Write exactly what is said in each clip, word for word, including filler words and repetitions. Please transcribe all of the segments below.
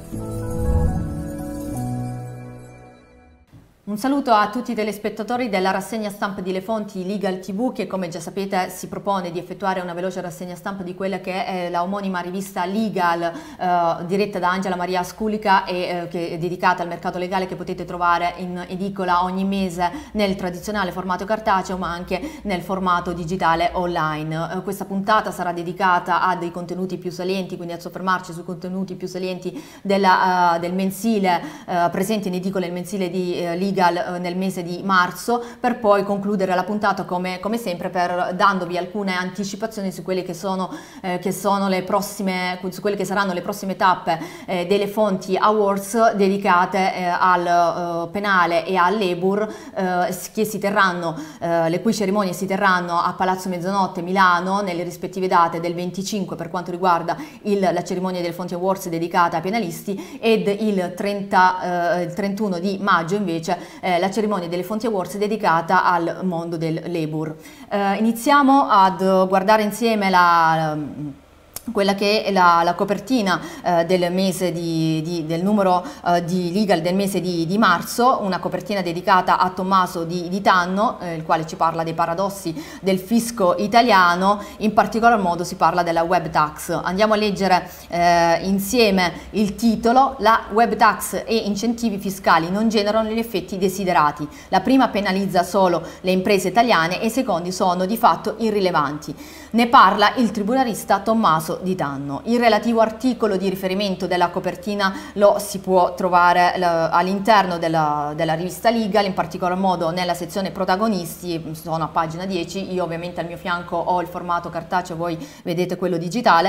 Un saluto a tutti i telespettatori della rassegna stampa di Le Fonti Legal tivù, che come già sapete si propone di effettuare una veloce rassegna stampa di quella che è la omonima rivista Legal eh, diretta da Angela Maria Sculica e eh, che è dedicata al mercato legale, che potete trovare in edicola ogni mese nel tradizionale formato cartaceo ma anche nel formato digitale online. Eh, questa puntata sarà dedicata a dei contenuti più salienti, quindi a soffermarci sui contenuti più salienti della, uh, del mensile uh, presente in edicola, il mensile di uh, Legal nel mese di marzo, per poi concludere la puntata come, come sempre per dandovi alcune anticipazioni su quelle che sono, eh, che sono le prossime, su quelle che saranno le prossime tappe eh, delle Fonti Awards dedicate eh, al uh, penale e all'E B U R, eh, che si terranno, eh, le cui cerimonie si terranno a Palazzo Mezzanotte Milano nelle rispettive date del venticinque per quanto riguarda il, la cerimonia delle Fonti Awards dedicata ai penalisti, ed il, trenta, eh, il trentuno di maggio invece Eh, la cerimonia delle Fonti Awards dedicata al mondo dell'E B U R. Eh, iniziamo ad guardare insieme la, quella che è la, la copertina eh, del mese di, di, del numero eh, di Legal del mese di, di marzo, una copertina dedicata a Tommaso Di, Di Tanno, eh, il quale ci parla dei paradossi del fisco italiano. In particolar modo si parla della web tax. Andiamo a leggere eh, insieme il titolo. La web tax e incentivi fiscali non generano gli effetti desiderati. La prima penalizza solo le imprese italiane e i secondi sono di fatto irrilevanti. Ne parla il tribunalista Tommaso Di Tanno. Il relativo articolo di riferimento della copertina lo si può trovare all'interno della, della rivista Legal, in particolar modo nella sezione protagonisti, sono a pagina dieci. Io ovviamente al mio fianco ho il formato cartaceo, voi vedete quello digitale.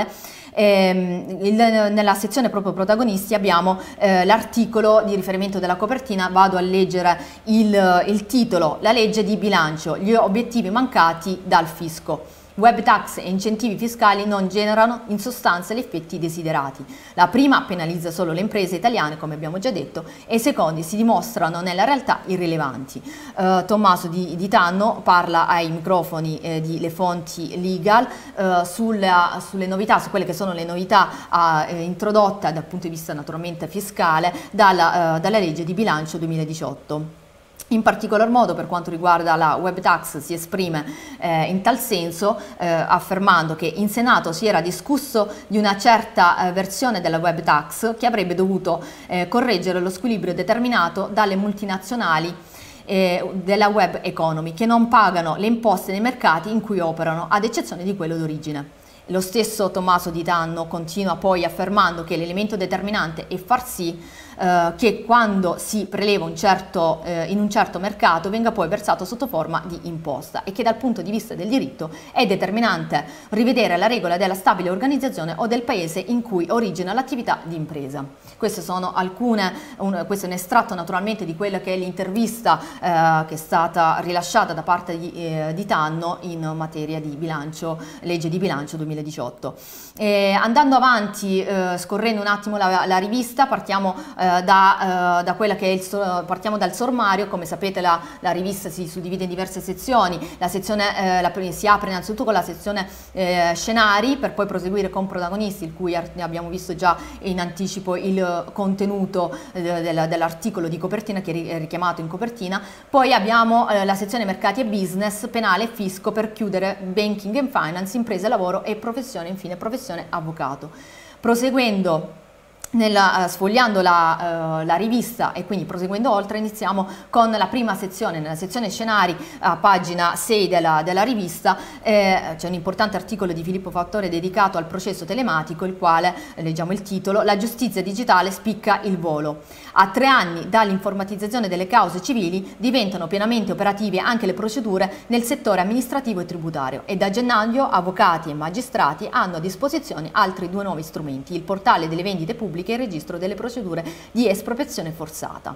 Eh, il, nella sezione proprio protagonisti abbiamo eh, l'articolo di riferimento della copertina. Vado a leggere il, il titolo: la legge di bilancio, gli obiettivi mancati dal fisco. Web tax e incentivi fiscali non generano in sostanza gli effetti desiderati. La prima penalizza solo le imprese italiane, come abbiamo già detto, e i secondi si dimostrano nella realtà irrilevanti. Uh, Tommaso Di, Di Tanno parla ai microfoni eh, di Le Fonti Legal uh, sulla, sulle novità, su quelle che sono le novità uh, introdotte dal punto di vista naturalmente fiscale dalla, uh, dalla legge di bilancio duemiladiciotto. In particolar modo per quanto riguarda la web tax si esprime eh, in tal senso eh, affermando che in Senato si era discusso di una certa eh, versione della web tax che avrebbe dovuto eh, correggere lo squilibrio determinato dalle multinazionali eh, della web economy, che non pagano le imposte nei mercati in cui operano, ad eccezione di quello d'origine. Lo stesso Tommaso Di Tanno continua poi affermando che l'elemento determinante è far sì eh, che quando si preleva un certo, eh, in un certo mercato venga poi versato sotto forma di imposta, e che dal punto di vista del diritto è determinante rivedere la regola della stabile organizzazione o del paese in cui origina l'attività di impresa. Queste sono alcune, un, questo è un estratto naturalmente di quella che è l'intervista eh, che è stata rilasciata da parte di, eh, di Tanno in materia di bilancio, legge di bilancio duemiladiciotto. Eh, andando avanti, eh, scorrendo un attimo la, la rivista, partiamo, eh, da, eh, da quella che è il, partiamo dal sommario. Come sapete la, la rivista si suddivide in diverse sezioni. La sezione eh, la, si apre innanzitutto con la sezione eh, scenari, per poi proseguire con protagonisti, il cui abbiamo visto già in anticipo il contenuto eh, del, dell'articolo di copertina che è richiamato in copertina. Poi abbiamo eh, la sezione mercati e business, penale e fisco, per chiudere banking and finance, imprese, lavoro e professione, infine professione avvocato. Proseguendo Nella, uh, sfogliando la, uh, la rivista e quindi proseguendo oltre, iniziamo con la prima sezione. Nella sezione scenari, a pagina sei della, della rivista, eh, c'è un importante articolo di Filippo Fattore dedicato al processo telematico, il quale, eh, leggiamo il titolo: la giustizia digitale spicca il volo. A tre anni dall'informatizzazione delle cause civili diventano pienamente operative anche le procedure nel settore amministrativo e tributario, e da gennaio avvocati e magistrati hanno a disposizione altri due nuovi strumenti: il portale delle vendite pubbliche e il registro delle procedure di espropriazione forzata.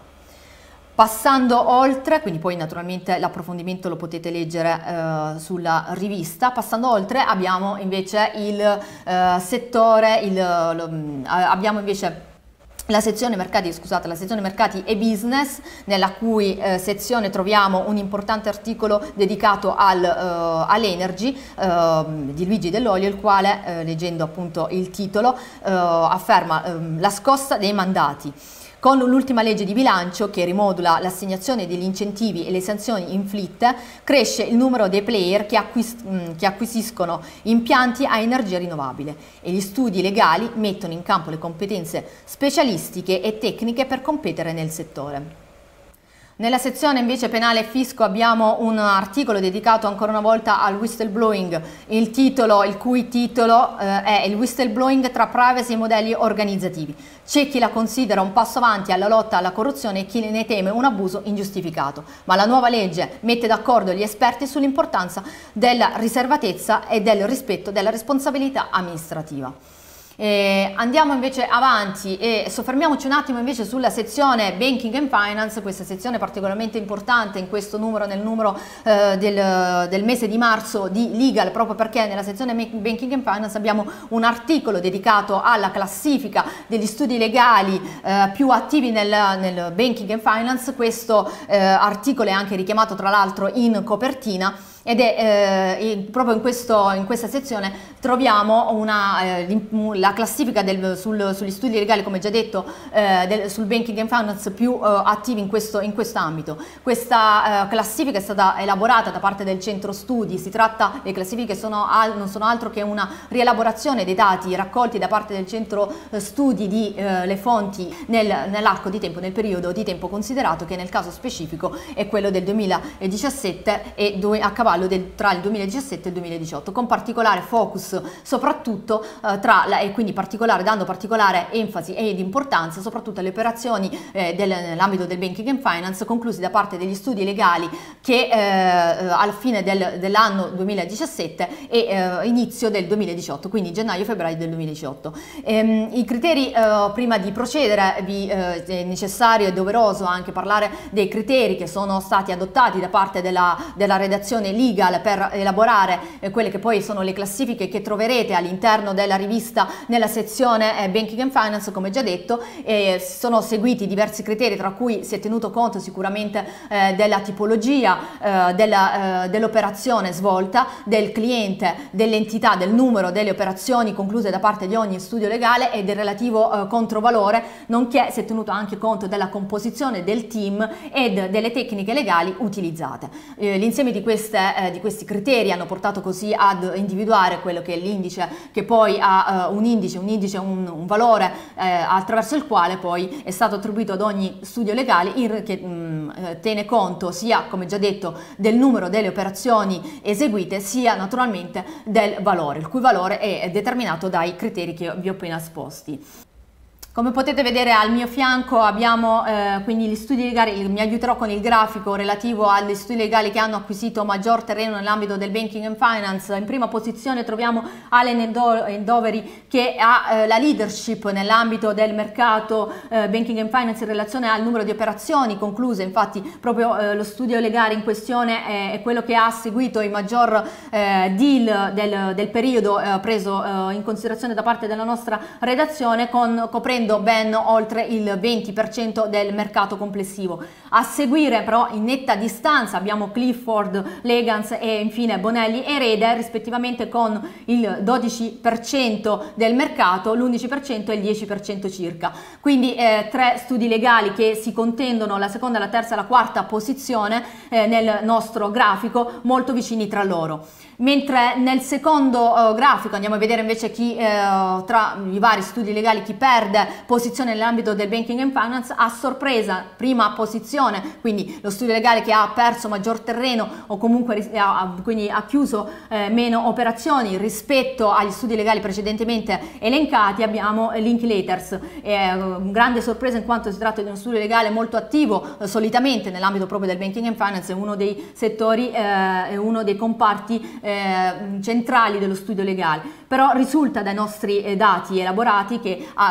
Passando oltre, quindi poi naturalmente l'approfondimento lo potete leggere eh, sulla rivista. Passando oltre abbiamo invece il eh, settore, il, lo, abbiamo invece La sezione mercati, scusate, la sezione mercati e business, nella cui eh, sezione troviamo un importante articolo dedicato al, uh, all'energy uh, di Luigi Dell'Olio, il quale, uh, leggendo appunto il titolo, uh, afferma uh, la scossa dei mandati. Con l'ultima legge di bilancio, che rimodula l'assegnazione degli incentivi e le sanzioni inflitte, cresce il numero dei player che, acquis che acquisiscono impianti a energia rinnovabile e gli studi legali mettono in campo le competenze specialistiche e tecniche per competere nel settore. Nella sezione invece penale e fisco abbiamo un articolo dedicato ancora una volta al whistleblowing, il, titolo, il cui titolo eh, è il whistleblowing tra privacy e modelli organizzativi. C'è chi la considera un passo avanti alla lotta alla corruzione e chi ne teme un abuso ingiustificato, ma la nuova legge mette d'accordo gli esperti sull'importanza della riservatezza e del rispetto della responsabilità amministrativa. Eh, andiamo invece avanti e soffermiamoci un attimo invece sulla sezione Banking and Finance, questa sezione particolarmente importante in questo numero, nel numero eh, del, del mese di marzo di Legal, proprio perché nella sezione Banking and Finance abbiamo un articolo dedicato alla classifica degli studi legali eh, più attivi nel, nel Banking and Finance. Questo eh, articolo è anche richiamato tra l'altro in copertina. Ed è eh, proprio in, questo, in questa sezione troviamo una, eh, la classifica del, sul, sugli studi legali, come già detto, eh, del, sul banking and finance più eh, attivi in questo, in questo ambito. Questa eh, classifica è stata elaborata da parte del centro studi. Si tratta, le classifiche sono al, non sono altro che una rielaborazione dei dati raccolti da parte del centro studi di eh, le fonti nel, nell'arco di tempo, nel periodo di tempo considerato, che nel caso specifico è quello del duemiladiciassette e dove a cavallo Del, tra il duemiladiciassette e il duemiladiciotto, con particolare focus soprattutto eh, tra la, e quindi particolare, dando particolare enfasi ed importanza soprattutto alle operazioni eh, del, nell'ambito del banking and finance conclusi da parte degli studi legali che eh, al fine del, dell'anno duemiladiciassette e eh, inizio del duemiladiciotto, quindi gennaio-febbraio del duemiladiciotto. Ehm, I criteri, eh, prima di procedere, vi, eh, è necessario e doveroso anche parlare dei criteri che sono stati adottati da parte della, della redazione Legal per elaborare eh, quelle che poi sono le classifiche che troverete all'interno della rivista nella sezione eh, Banking and Finance, come già detto. Eh, sono seguiti diversi criteri, tra cui si è tenuto conto sicuramente eh, della tipologia eh, della, eh, dell'operazione svolta, del cliente, dell'entità, del numero delle operazioni concluse da parte di ogni studio legale e del relativo eh, controvalore, nonché si è tenuto anche conto della composizione del team ed delle tecniche legali utilizzate. Eh, l'insieme di queste Eh, di questi criteri hanno portato così ad individuare quello che è l'indice, che poi ha uh, un indice, un indice, un, un valore eh, attraverso il quale poi è stato attribuito ad ogni studio legale in, che mh, tiene conto sia, come già detto, del numero delle operazioni eseguite, sia naturalmente del valore, il cui valore è determinato dai criteri che vi ho appena esposti. Come potete vedere al mio fianco abbiamo eh, quindi gli studi legali, mi aiuterò con il grafico relativo agli studi legali che hanno acquisito maggior terreno nell'ambito del banking and finance. In prima posizione troviamo Allen and Overy, che ha eh, la leadership nell'ambito del mercato eh, banking and finance in relazione al numero di operazioni concluse. Infatti proprio eh, lo studio legale in questione è, è quello che ha seguito il maggior eh, deal del, del periodo eh, preso eh, in considerazione da parte della nostra redazione, con coprendo ben oltre il venti per cento del mercato complessivo. A seguire però in netta distanza abbiamo Clifford, Legans e infine Bonelli e Reder, rispettivamente con il dodici per cento del mercato, l'undici per cento e il dieci per cento circa. Quindi eh, tre studi legali che si contendono la seconda, la terza e la quarta posizione eh, nel nostro grafico, molto vicini tra loro. Mentre nel secondo uh, grafico andiamo a vedere invece chi eh, tra i vari studi legali chi perde posizione nell'ambito del banking and finance. A sorpresa, prima posizione, quindi lo studio legale che ha perso maggior terreno o comunque ha, quindi ha chiuso eh, meno operazioni rispetto agli studi legali precedentemente elencati, abbiamo Linklaters. È una grande sorpresa in quanto si tratta di uno studio legale molto attivo eh, solitamente nell'ambito proprio del banking and finance, è uno dei settori, è eh, uno dei comparti eh, centrali dello studio legale. Però risulta dai nostri eh, dati elaborati che ha, ha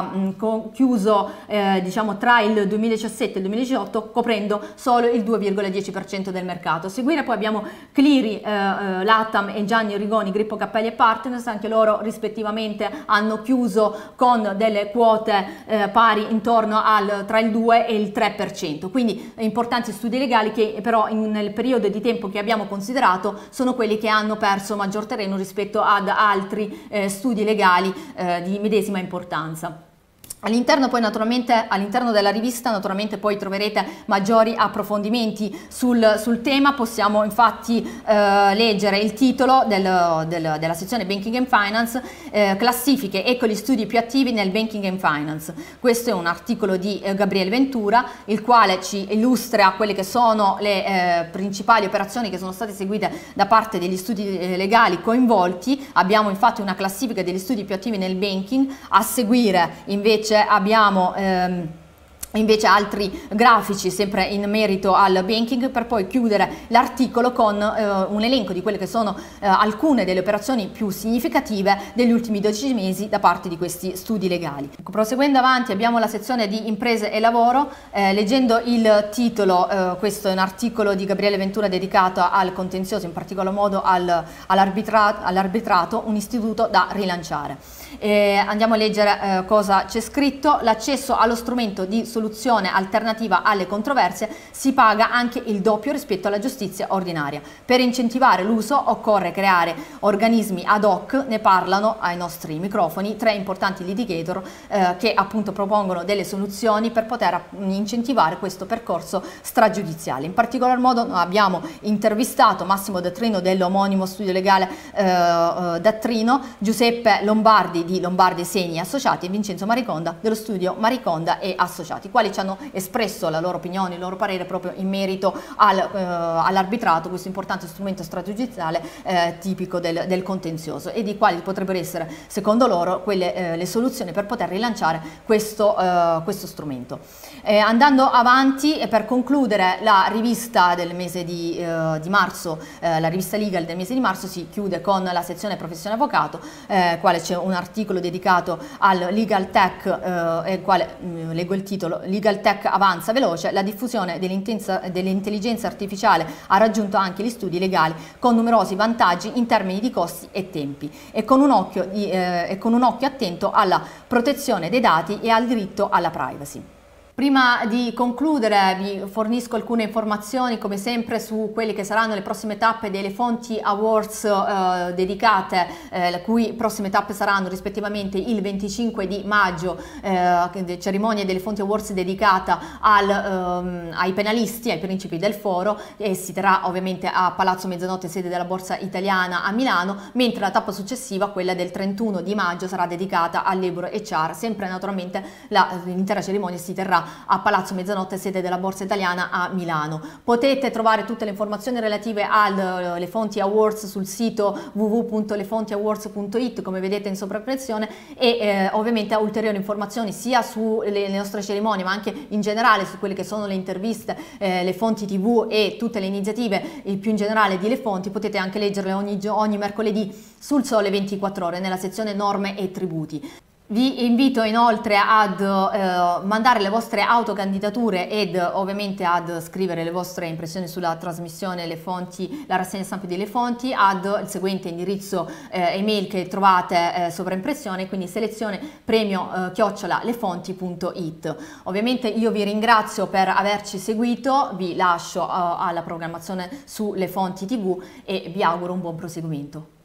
mh, chiuso eh, diciamo tra il duemiladiciassette e il duemiladiciotto coprendo solo il due virgola dieci per cento del mercato. A seguire poi abbiamo Cleary, eh, eh, Latam e Gianni Rigoni, Grippo Cappelli e Partners, anche loro rispettivamente hanno chiuso con delle quote eh, pari intorno al tra il due e il tre per cento, quindi importanti studi legali che però in, nel periodo di tempo che abbiamo considerato sono quelli che hanno perso maggior terreno rispetto ad altri eh, studi legali eh, di medesima importanza. All'interno poi naturalmente, all'interno della rivista naturalmente poi troverete maggiori approfondimenti sul, sul tema. Possiamo infatti eh, leggere il titolo del, del, della sezione Banking and Finance, eh, classifiche, ecco gli studi più attivi nel Banking and Finance. Questo è un articolo di eh, Gabriele Ventura, il quale ci illustra quelle che sono le eh, principali operazioni che sono state eseguite da parte degli studi eh, legali coinvolti. Abbiamo infatti una classifica degli studi più attivi nel banking, a seguire invece abbiamo ehm, invece altri grafici sempre in merito al banking, per poi chiudere l'articolo con eh, un elenco di quelle che sono eh, alcune delle operazioni più significative degli ultimi dodici mesi da parte di questi studi legali. Proseguendo avanti abbiamo la sezione di imprese e lavoro, eh, leggendo il titolo, eh, questo è un articolo di Gabriele Ventura dedicato al contenzioso, in particolar modo al, all'arbitrato, all'arbitrato, un istituto da rilanciare. Eh, andiamo a leggere eh, cosa c'è scritto. L'accesso allo strumento di soluzione alternativa alle controversie si paga anche il doppio rispetto alla giustizia ordinaria. Per incentivare l'uso occorre creare organismi ad hoc, ne parlano ai nostri microfoni tre importanti litigator eh, che appunto propongono delle soluzioni per poter incentivare questo percorso stragiudiziale. In particolar modo abbiamo intervistato Massimo Dattrino dell'omonimo studio legale eh, eh, Dattrino, Giuseppe Lombardi di Lombardi e Segni Associati e Vincenzo Mariconda dello studio Mariconda e Associati, quali ci hanno espresso la loro opinione, il loro parere proprio in merito al, eh, all'arbitrato, questo importante strumento stragiudiziale eh, tipico del, del contenzioso, e di quali potrebbero essere secondo loro quelle, eh, le soluzioni per poter rilanciare questo, eh, questo strumento. Eh, andando avanti, e per concludere la rivista del mese di, eh, di marzo, eh, la rivista Legal del mese di marzo si chiude con la sezione Professione Avvocato, eh, quale c'è un articolo dedicato al Legal Tech, eh, e quale mh, leggo il titolo: Legal Tech avanza veloce, la diffusione dell'intelligenza artificiale ha raggiunto anche gli studi legali con numerosi vantaggi in termini di costi e tempi, e con un occhio, di, eh, e con un occhio attento alla protezione dei dati e al diritto alla privacy. Prima di concludere vi fornisco alcune informazioni come sempre su quelle che saranno le prossime tappe delle Fonti Awards eh, dedicate, eh, le cui prossime tappe saranno rispettivamente il venticinque di maggio, eh, cerimonia delle Fonti Awards dedicata al, ehm, ai penalisti, ai principi del foro, e si terrà ovviamente a Palazzo Mezzanotte, sede della Borsa Italiana a Milano, mentre la tappa successiva, quella del trentuno di maggio, sarà dedicata all'Ebro e Char. Sempre naturalmente l'intera cerimonia si terrà a Palazzo Mezzanotte, sede della Borsa Italiana a Milano. Potete trovare tutte le informazioni relative alle Fonti Awards sul sito w w w punto le fonti awards punto it, come vedete in sovrappressione, e eh, ovviamente ulteriori informazioni sia sulle le nostre cerimonie ma anche in generale su quelle che sono le interviste, eh, le fonti tv e tutte le iniziative eh, più in generale di Le Fonti. Potete anche leggerle ogni, ogni mercoledì sul Sole ventiquattro Ore nella sezione Norme e Tributi. Vi invito inoltre ad eh, mandare le vostre autocandidature ed ovviamente ad scrivere le vostre impressioni sulla trasmissione Le Fonti, la rassegna stampa di Le Fonti, ad il seguente indirizzo eh, email che trovate eh, sovraimpressione, quindi selezione premio eh, chiocciola lefonti punto it. Ovviamente io vi ringrazio per averci seguito, vi lascio eh, alla programmazione su Le Fonti tivù e vi auguro un buon proseguimento.